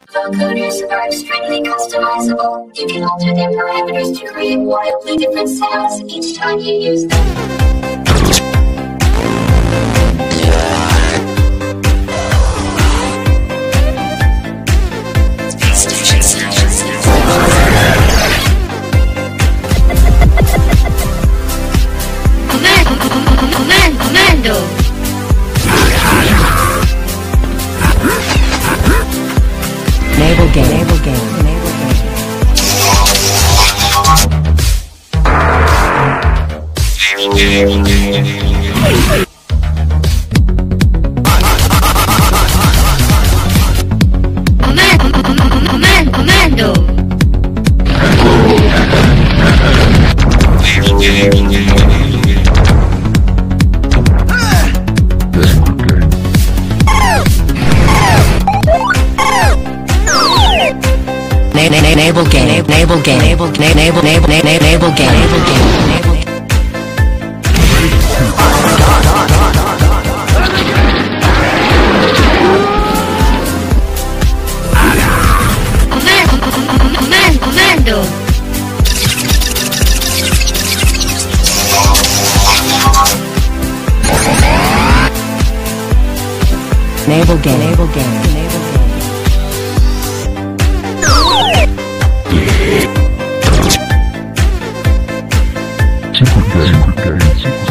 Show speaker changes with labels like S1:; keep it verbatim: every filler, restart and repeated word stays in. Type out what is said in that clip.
S1: Vocoders are extremely customizable. You can alter their parameters to create wildly different sounds each time you use them.
S2: Naval game, naval game, naval game.
S1: Command, commando.
S2: Naval game, naval game, naval game, naval naval naval naval game, naval game, naval.
S1: Command, commando.
S2: Naval game, naval game, naval game. Secret game, secret game, secret game.